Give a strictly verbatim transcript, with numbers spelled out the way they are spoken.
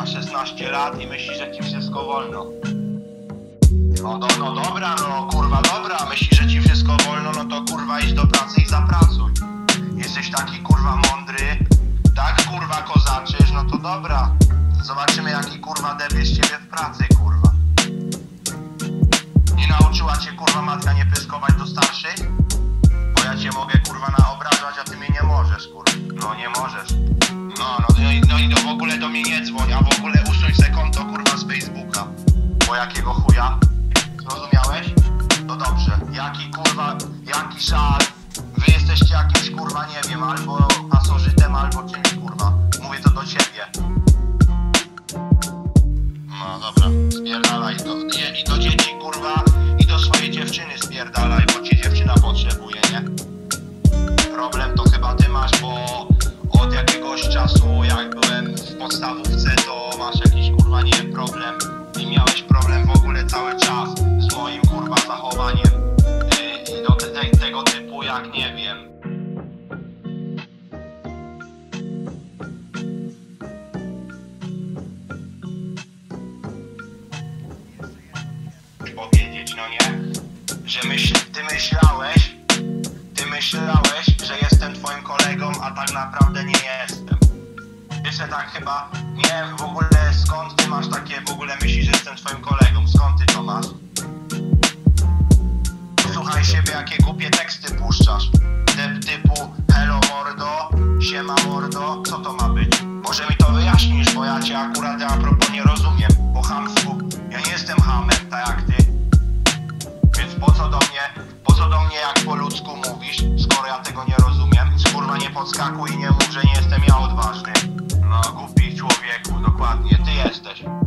ma szesnaście lat i myśli, że ci wszystko wolno. No, no, no dobra, no kurwa dobra, myślisz, że ci wszystko wolno, no to kurwa idź do pracy i zapracuj. Jesteś taki kurwa mądry, tak kurwa kozaczysz, no to dobra. Zobaczymy jaki kurwa debil z ciebie w pracy, kurwa. Nie nauczyła cię kurwa matka nie pyskować do starszych? Bo ja cię mogę kurwa naobrażać, a ty mnie nie możesz, kurwa. No nie możesz. No, no, no, i, no i w ogóle do mnie nie dzwoń, a w ogóle usuń se konto kurwa z Facebooka. Bo jakiego chuja? Zrozumiałeś? No dobrze. Jaki kurwa, jaki szal? Wy jesteście jakimś kurwa, nie wiem, albo pasożytem, albo czymś kurwa. Mówię to do ciebie. No dobra, spierdalaj do, i, i do dzieci kurwa, i do swojej dziewczyny spierdalaj, bo ci dziewczyna potrzebuje, nie? Problem to chyba ty masz, bo od jakiegoś czasu jak byłem w podstawówce, to masz jakiś kurwa, nie wiem, problem i miałeś problem w ogóle cały czas z moim kurwa zachowaniem yy, i do te, te, tego typu jak nie wiem. Powiedzieć, no nie? Że myśl, ty myślałeś, ty myślałeś, że jestem twoim kolegą, a tak naprawdę nie jestem. Jeszcze tak chyba, nie w ogóle skąd ty masz takie w ogóle myśli, że jestem twoim kolegą, skąd ty to masz? Słuchaj siebie, jakie głupie teksty puszczasz. Te, typu hello mordo, siema mordo, co to ma być? Może mi to wyjaśnisz, bo ja cię akurat a propos nie rozumiem. Po chamsku, ja nie jestem hamem, tak jak ty. Więc po co do mnie, po co do mnie jak po ludzku mówisz, skoro ja tego nie rozumiem? Kurwa nie podskakuj i nie mów, że nie jestem ja odważny. No głupi człowieku, dokładnie, ty jesteś.